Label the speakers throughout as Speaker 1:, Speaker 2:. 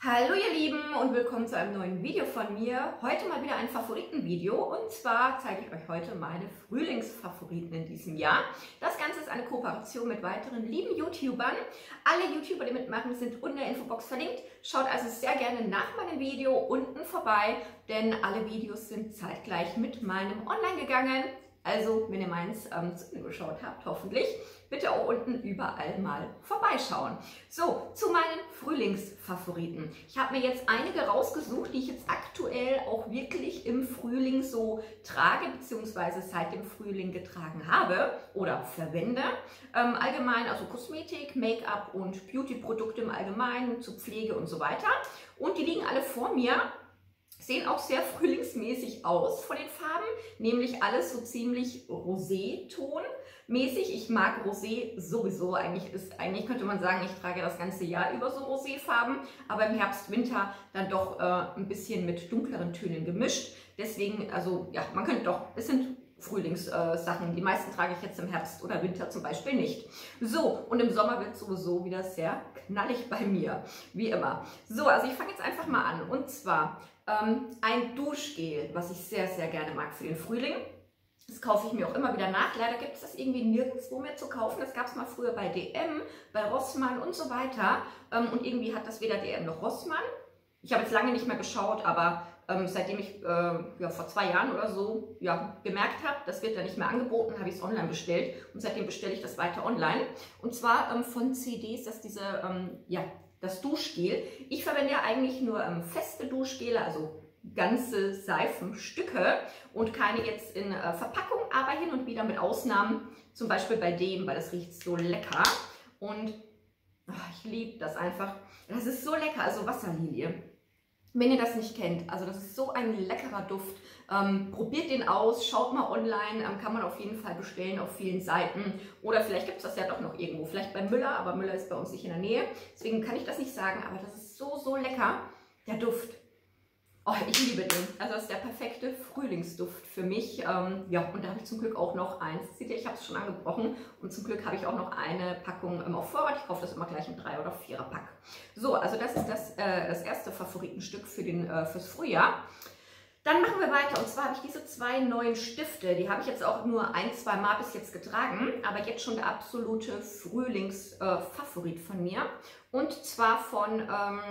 Speaker 1: Hallo ihr Lieben und willkommen zu einem neuen Video von mir. Heute mal wieder ein Favoritenvideo und zwar zeige ich euch heute meine Frühlingsfavoriten in diesem Jahr. Das Ganze ist eine Kooperation mit weiteren lieben YouTubern. Alle YouTuber, die mitmachen, sind unten in der Infobox verlinkt. Schaut also sehr gerne nach meinem Video unten vorbei, denn alle Videos sind zeitgleich mit meinem online gegangen. Also, wenn ihr meins zu Ende geschaut habt, hoffentlich, bitte auch unten überall mal vorbeischauen. So, zu meinen Frühlingsfavoriten. Ich habe mir jetzt einige rausgesucht, die ich jetzt aktuell auch wirklich im Frühling so trage, beziehungsweise seit dem Frühling getragen habe oder verwende. Allgemein also Kosmetik, Make-up und Beauty-Produkte im Allgemeinen, zu Pflege und so weiter. Und die liegen alle vor mir. Sehen auch sehr frühlingsmäßig aus von den Farben, nämlich alles so ziemlich Rosé-Ton-mäßig. Ich mag Rosé sowieso, eigentlich könnte man sagen, ich trage das ganze Jahr über so Rosé-Farben, aber im Herbst, Winter dann doch ein bisschen mit dunkleren Tönen gemischt. Deswegen, also ja, man könnte doch, es sind Frühlingssachen. Die meisten trage ich jetzt im Herbst oder Winter zum Beispiel nicht. So, und im Sommer wird es sowieso wieder sehr knallig bei mir, wie immer. So, also ich fange jetzt einfach mal an. Und zwar ein Duschgel, was ich sehr, sehr gerne mag für den Frühling. Das kaufe ich mir auch immer wieder nach. Leider gibt es das irgendwie nirgendwo mehr zu kaufen. Das gab es mal früher bei DM, bei Rossmann und so weiter. Und irgendwie hat das weder DM noch Rossmann. Ich habe jetzt lange nicht mehr geschaut, aber seitdem ich vor 2 Jahren oder so gemerkt habe, das wird da nicht mehr angeboten, habe ich es online bestellt. Und seitdem bestelle ich das weiter online. Und zwar von CDs, dass diese, das Duschgel. Ich verwende ja eigentlich nur feste Duschgele, also ganze Seifenstücke und keine jetzt in Verpackung, aber hin und wieder mit Ausnahmen, zum Beispiel bei dem, weil das riecht so lecker und ich liebe das einfach. Das ist so lecker, also Wasserlilie. Wenn ihr das nicht kennt, also das ist so ein leckerer Duft, probiert den aus, schaut mal online, kann man auf jeden Fall bestellen auf vielen Seiten oder vielleicht gibt es das ja doch noch irgendwo, vielleicht bei Müller, aber Müller ist bei uns nicht in der Nähe, deswegen kann ich das nicht sagen, aber das ist so, so lecker, der Duft. Oh, ich liebe den. Also das ist der perfekte Frühlingsduft für mich. Ja, und da habe ich zum Glück auch noch eins. Seht ihr, ich habe es schon angebrochen. Und zum Glück habe ich auch noch eine Packung auf Vorrat. Ich kaufe das immer gleich im 3- oder 4er-Pack. So, also das ist das erste Favoritenstück fürs Frühjahr. Dann machen wir weiter. Und zwar habe ich diese 2 neuen Stifte. Die habe ich jetzt auch nur 1-, 2 Mal bis jetzt getragen. Aber jetzt schon der absolute Frühlingsfavorit von mir. Und zwar von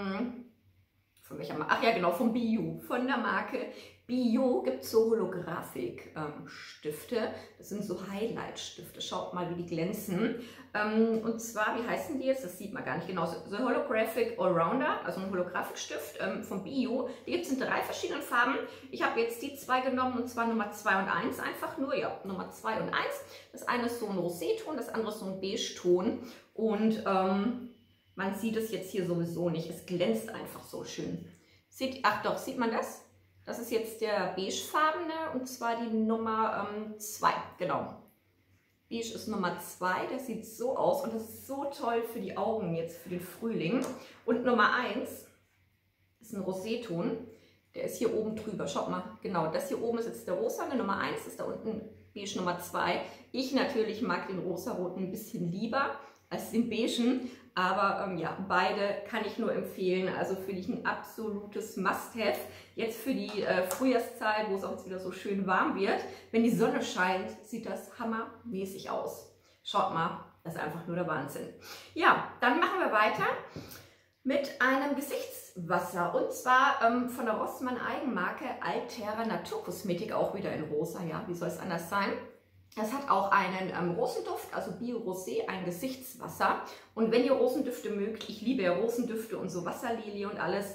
Speaker 1: welcher Marke? Ach ja, genau, von Bio, von der Marke Bio gibt es so Holographik-Stifte. Das sind so Highlight-Stifte. Schaut mal, wie die glänzen. Und zwar, wie heißen die jetzt? Das sieht man gar nicht genau. The Holographic Allrounder, also ein Holographik-Stift von Bio. Die gibt es in 3 verschiedenen Farben. Ich habe jetzt die 2 genommen, und zwar Nummer 2 und 1 einfach nur. Ja, Nummer 2 und 1. Das eine ist so ein Rosé-Ton, das andere ist so ein Beige-Ton. Und man sieht es jetzt hier sowieso nicht. Es glänzt einfach so schön. Ach doch, sieht man das? Das ist jetzt der beigefarbene und zwar die Nummer 2. Genau. Beige ist Nummer 2. Der sieht so aus und das ist so toll für die Augen jetzt für den Frühling. Und Nummer 1 ist ein Roséton. Der ist hier oben drüber. Schaut mal, genau. Das hier oben ist jetzt der rosa. Nummer 1 ist da unten beige Nummer 2. Ich natürlich mag den rosaroten ein bisschen lieber als den beigen, aber ja, beide kann ich nur empfehlen, also finde ich ein absolutes Must-Have. Jetzt für die Frühjahrszeit, wo es auch jetzt wieder so schön warm wird, wenn die Sonne scheint, sieht das hammermäßig aus. Schaut mal, das ist einfach nur der Wahnsinn. Ja, dann machen wir weiter mit einem Gesichtswasser und zwar von der Rossmann Eigenmarke Altera Naturkosmetik, auch wieder in rosa, ja, wie soll es anders sein? Das hat auch einen Rosenduft, also Bio-Rosé, ein Gesichtswasser. Und wenn ihr Rosendüfte mögt, ich liebe ja Rosendüfte und so Wasserlilie und alles,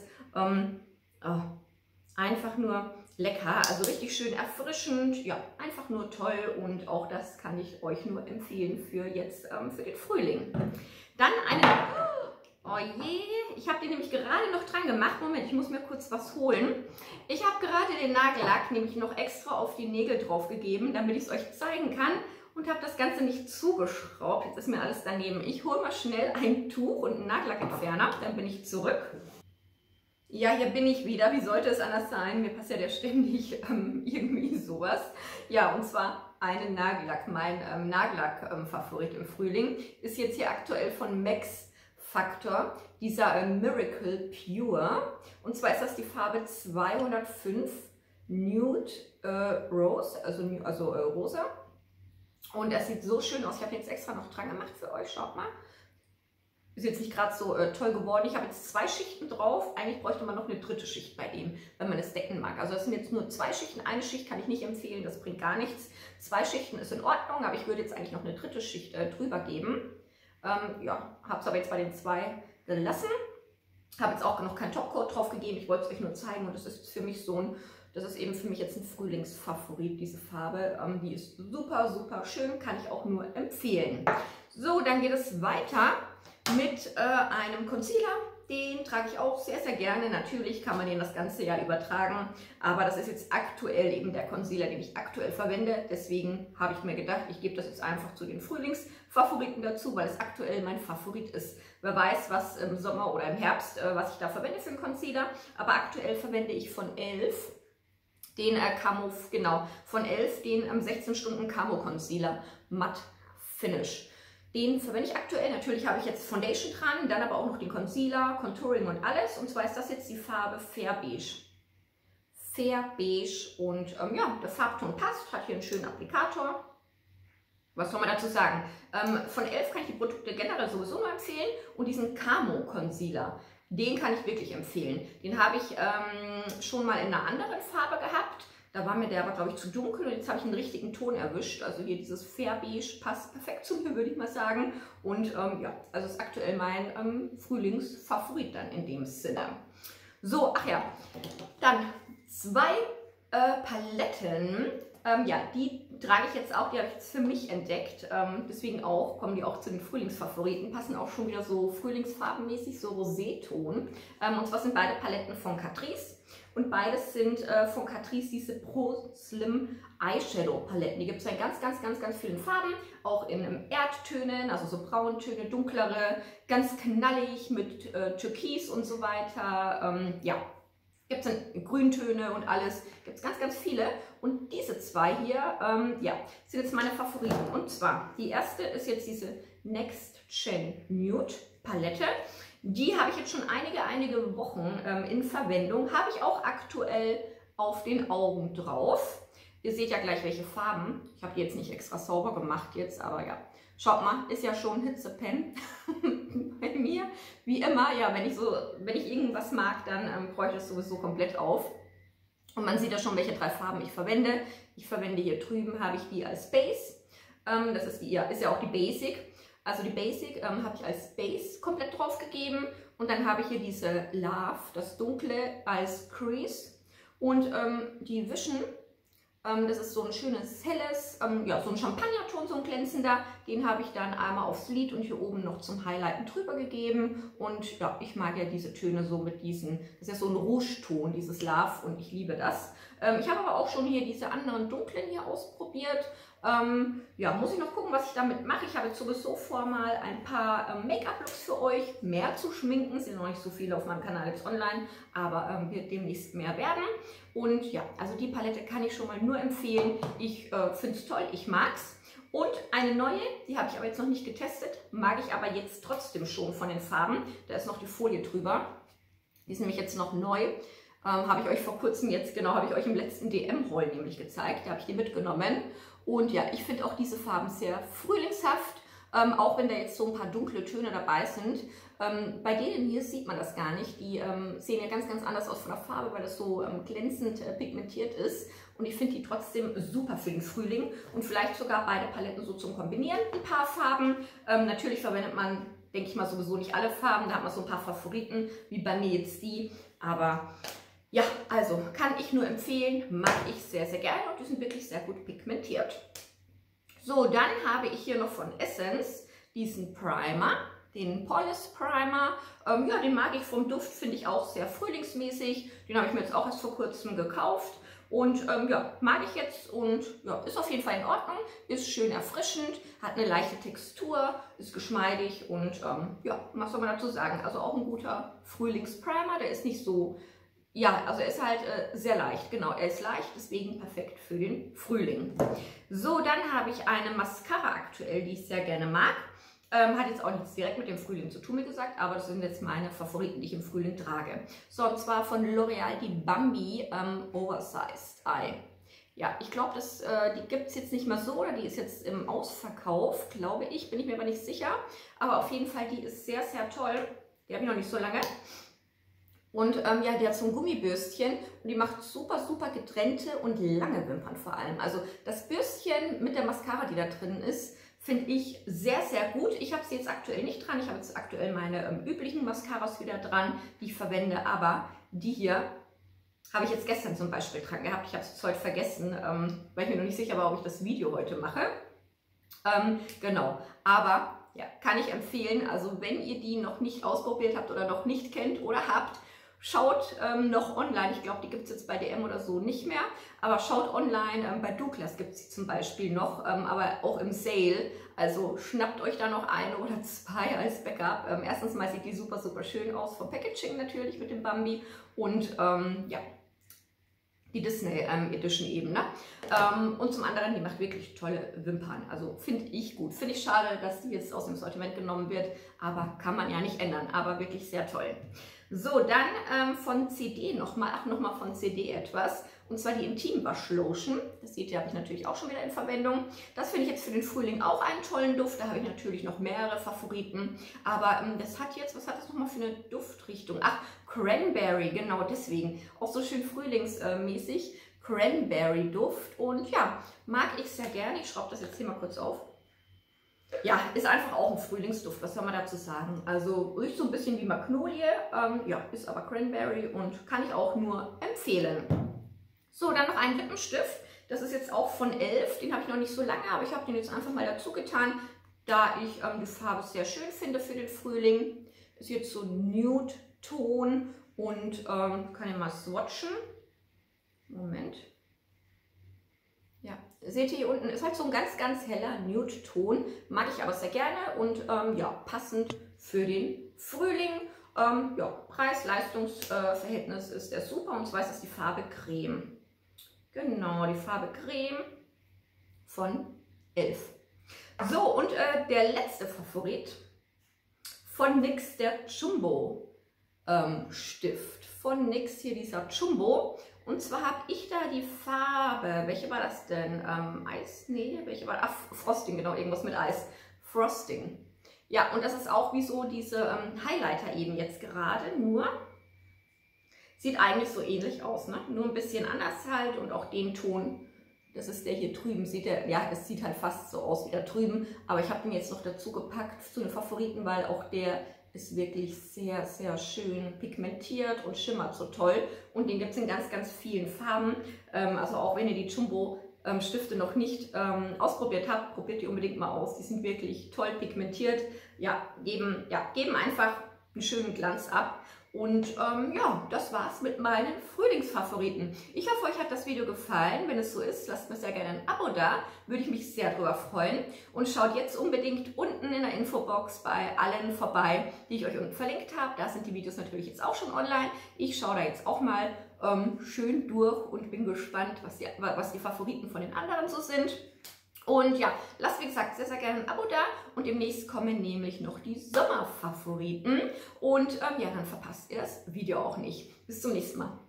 Speaker 1: einfach nur lecker, also richtig schön erfrischend, ja, einfach nur toll und auch das kann ich euch nur empfehlen für jetzt, für den Frühling. Dann oh je, ich habe den nämlich gerade noch dran gemacht. Moment, ich muss mir kurz was holen. Ich habe gerade den Nagellack nämlich noch extra auf die Nägel drauf gegeben, damit ich es euch zeigen kann und habe das Ganze nicht zugeschraubt. Jetzt ist mir alles daneben. Ich hole mal schnell ein Tuch und einen Nagellackentferner, dann bin ich zurück. Ja, hier bin ich wieder. Wie sollte es anders sein? Mir passiert ja ständig irgendwie sowas. Ja, und zwar einen Nagellack. Mein Nagellack-Favorit im Frühling ist jetzt hier aktuell von Max Faktor, dieser Miracle Pure. Und zwar ist das die Farbe 205 Nude Rose, also rosa. Und das sieht so schön aus. Ich habe jetzt extra noch dran gemacht für euch. Schaut mal. Ist jetzt nicht gerade so toll geworden. Ich habe jetzt 2 Schichten drauf. Eigentlich bräuchte man noch eine 3. Schicht bei dem, wenn man es decken mag. Also das sind jetzt nur 2 Schichten. Eine Schicht kann ich nicht empfehlen, das bringt gar nichts. 2 Schichten ist in Ordnung, aber ich würde jetzt eigentlich noch eine 3. Schicht drüber geben. Ja, habe es aber jetzt bei den 2 gelassen. Habe jetzt auch noch keinen Topcoat drauf gegeben. Ich wollte es euch nur zeigen und das ist für mich so ein... Das ist eben für mich jetzt ein Frühlingsfavorit, diese Farbe. Die ist super, super schön, kann ich auch nur empfehlen. So, dann geht es weiter mit einem Concealer. Den trage ich auch sehr, sehr gerne. Natürlich kann man den das ganze Jahr übertragen, aber das ist jetzt aktuell eben der Concealer, den ich aktuell verwende. Deswegen habe ich mir gedacht, ich gebe das jetzt einfach zu den Frühlingsfavoriten dazu, weil es aktuell mein Favorit ist. Wer weiß, was im Sommer oder im Herbst, was ich da verwende für einen Concealer. Aber aktuell verwende ich von e.l.f. den Camo, genau, von e.l.f. den 16 Stunden Camo Concealer Matte Finish. Den verwende ich aktuell. Natürlich habe ich jetzt Foundation dran, dann aber auch noch den Concealer, Contouring und alles. Und zwar ist das jetzt die Farbe Fair Beige. Fair Beige und ja, der Farbton passt, hat hier einen schönen Applikator. Was soll man dazu sagen? Von e.l.f. kann ich die Produkte generell sowieso nur empfehlen und diesen Camo Concealer, den kann ich wirklich empfehlen. Den habe ich schon mal in einer anderen Farbe gehabt. Da war mir der aber, glaube ich, zu dunkel und jetzt habe ich einen richtigen Ton erwischt. Also hier dieses Fair Beige passt perfekt zu mir, würde ich mal sagen. Und ja, also ist aktuell mein Frühlingsfavorit dann in dem Sinne. So, ach ja, dann 2 Paletten. Ja, die trage ich jetzt auch, die habe ich jetzt für mich entdeckt. Deswegen auch, kommen die auch zu den Frühlingsfavoriten, passen auch schon wieder so frühlingsfarbenmäßig, so Roséton. Und zwar sind beide Paletten von Catrice. Und beides sind von Catrice diese Pro Slim Eyeshadow Paletten. Die gibt es in ganz, ganz, ganz, ganz vielen Farben. Auch in Erdtönen, also so Brauntöne, dunklere, ganz knallig mit Türkis und so weiter. Ja, gibt es in Grüntöne und alles. Gibt es ganz, ganz viele. Und diese 2 hier, ja, sind jetzt meine Favoriten. Und zwar, die erste ist jetzt diese Next Gen Nude Palette. Die habe ich jetzt schon einige Wochen in Verwendung. Habe ich auch aktuell auf den Augen drauf. Ihr seht ja gleich, welche Farben. Ich habe die jetzt nicht extra sauber gemacht jetzt, aber ja. Schaut mal, ist ja schon Hitzepen bei mir. Wie immer, ja, wenn ich irgendwas mag, dann brauche ich das sowieso komplett auf. Und man sieht ja schon, welche 3 Farben ich verwende. Ich verwende hier drüben, habe ich die als Base. Das ist ja auch die Basic. Also die Basic habe ich als Base komplett drauf gegeben. Und dann habe ich hier diese Love, das Dunkle, als Crease. Und die Vision, das ist so ein schönes helles, ja, so ein Champagnerton, so ein glänzender. Den habe ich dann einmal aufs Lid und hier oben noch zum Highlighten drüber gegeben. Und ja, ich mag ja diese Töne so mit diesen, das ist ja so ein Rouge-Ton, dieses Love, und ich liebe das. Ich habe aber auch schon hier diese anderen dunklen hier ausprobiert. Ja, muss ich noch gucken, was ich damit mache. Ich habe jetzt sowieso vor, mal ein paar Make-up-Looks für euch mehr zu schminken. Es sind noch nicht so viele auf meinem Kanal jetzt online, aber wird demnächst mehr werden. Und ja, also die Palette kann ich schon mal nur empfehlen. Ich finde es toll, ich mag es. Und eine neue, die habe ich aber jetzt noch nicht getestet, mag ich aber jetzt trotzdem schon von den Farben. Da ist noch die Folie drüber. Die ist nämlich jetzt noch neu. Habe ich euch vor kurzem jetzt, genau, habe ich euch im letzten DM-Haul nämlich gezeigt. Da habe ich die mitgenommen. Und ja, ich finde auch diese Farben sehr frühlingshaft, auch wenn da jetzt so ein paar dunkle Töne dabei sind. Bei denen hier sieht man das gar nicht. Die sehen ja ganz, ganz anders aus von der Farbe, weil das so glänzend pigmentiert ist. Und ich finde die trotzdem super für den Frühling und vielleicht sogar beide Paletten so zum Kombinieren. Ein paar Farben. Natürlich verwendet man, denke ich mal, sowieso nicht alle Farben. Da hat man so ein paar Favoriten, wie bei mir jetzt die. Aber ja, also kann ich nur empfehlen, mag ich sehr, sehr gerne und die sind wirklich sehr gut pigmentiert. So, dann habe ich hier noch von Essence diesen Primer, den Polish Primer. Ja, den mag ich vom Duft, finde ich auch sehr frühlingsmäßig. Den habe ich mir jetzt auch erst vor kurzem gekauft. Und ja, mag ich jetzt und ja, ist auf jeden Fall in Ordnung, ist schön erfrischend, hat eine leichte Textur, ist geschmeidig und ja, was soll man dazu sagen? Also auch ein guter Frühlingsprimer, der ist nicht so... Ja, also er ist halt sehr leicht, genau, er ist leicht, deswegen perfekt für den Frühling. So, dann habe ich eine Mascara aktuell, die ich sehr gerne mag. Hat jetzt auch nichts direkt mit dem Frühling zu tun, wie gesagt, aber das sind jetzt meine Favoriten, die ich im Frühling trage. So, und zwar von L'Oreal die Bambi Oversized Eye. Ja, ich glaube, die gibt es jetzt nicht mehr so, oder die ist jetzt im Ausverkauf, glaube ich, bin ich mir aber nicht sicher. Aber auf jeden Fall, die ist sehr, sehr toll. Die habe ich noch nicht so lange. Und ja, die hat so ein Gummibürstchen und die macht super, super getrennte und lange Wimpern vor allem. Also das Bürstchen mit der Mascara, die da drin ist, finde ich sehr, sehr gut. Ich habe sie jetzt aktuell nicht dran. Ich habe jetzt aktuell meine üblichen Mascaras wieder dran, die ich verwende. Aber die hier habe ich jetzt gestern zum Beispiel dran gehabt. Ich habe es jetzt heute vergessen, weil ich mir noch nicht sicher war, ob ich das Video heute mache. Genau, aber ja, kann ich empfehlen. Also wenn ihr die noch nicht ausprobiert habt oder noch nicht kennt oder habt, schaut noch online, ich glaube, die gibt es jetzt bei DM oder so nicht mehr, aber schaut online, bei Douglas gibt es sie zum Beispiel noch, aber auch im Sale, also schnappt euch da noch eine oder zwei als Backup. Erstens mal sieht die super, super schön aus, vom Packaging natürlich mit dem Bambi und ja, die Disney Edition eben, ne? Und zum anderen, die macht wirklich tolle Wimpern, also finde ich gut. Finde ich schade, dass die jetzt aus dem Sortiment genommen wird, aber kann man ja nicht ändern, aber wirklich sehr toll. So, dann von CD nochmal von CD etwas, und zwar die Intim Wash Lotion. Das seht ihr, habe ich natürlich auch schon wieder in Verwendung. Das finde ich jetzt für den Frühling auch einen tollen Duft. Da habe ich natürlich noch mehrere Favoriten. Aber das hat jetzt, was hat das nochmal für eine Duftrichtung? Ach, Cranberry, genau deswegen. Auch so schön frühlingsmäßig. Cranberry Duft. Und ja, mag ich sehr gerne. Ich schraube das jetzt hier mal kurz auf. Ja, ist einfach auch ein Frühlingsduft, was soll man dazu sagen? Also riecht so ein bisschen wie Magnolie, ja, ist aber Cranberry und kann ich auch nur empfehlen. So, dann noch ein Lippenstift. Das ist jetzt auch von Elf, den habe ich noch nicht so lange, aber ich habe den jetzt einfach mal dazu getan, da ich die Farbe sehr schön finde für den Frühling. Ist jetzt so ein Nude-Ton und kann ich mal swatchen. Moment. Ja, seht ihr hier unten, ist halt so ein ganz, ganz heller Nude-Ton. Mag ich aber sehr gerne und ja, passend für den Frühling. Ja, Preis-Leistungs-Verhältnis ist der super, und zwar ist das die Farbe Creme. Genau, die Farbe Creme von Elf. So, und der letzte Favorit von NYX, der Jumbo Stift. Von NYX hier dieser Jumbo. Und zwar habe ich da die Farbe, welche war das denn? Eis? Nee, welche war das? Ach, Frosting, genau, irgendwas mit Eis. Frosting. Ja, und das ist auch wie so diese Highlighter eben jetzt gerade, nur sieht eigentlich so ähnlich aus, ne? Nur ein bisschen anders halt, und auch den Ton, das ist der hier drüben, sieht der, ja, es sieht halt fast so aus wie da drüben, aber ich habe den jetzt noch dazu gepackt zu den Favoriten, weil auch der ist wirklich sehr, sehr schön pigmentiert und schimmert so toll, und den gibt es in ganz, ganz vielen Farben, also auch wenn ihr die Jumbo Stifte noch nicht ausprobiert habt, probiert die unbedingt mal aus, die sind wirklich toll pigmentiert, ja, geben einfach einen schönen Glanz ab. Und ja, das war's mit meinen Frühlingsfavoriten. Ich hoffe, euch hat das Video gefallen. Wenn es so ist, lasst mir sehr gerne ein Abo da. Würde ich mich sehr darüber freuen. Und schaut jetzt unbedingt unten in der Infobox bei allen vorbei, die ich euch unten verlinkt habe. Da sind die Videos natürlich jetzt auch schon online. Ich schaue da jetzt auch mal schön durch und bin gespannt, was die Favoriten von den anderen so sind. Und ja, lasst wie gesagt sehr, sehr gerne ein Abo da, und demnächst kommen nämlich noch die Sommerfavoriten. Und ja, dann verpasst ihr das Video auch nicht. Bis zum nächsten Mal.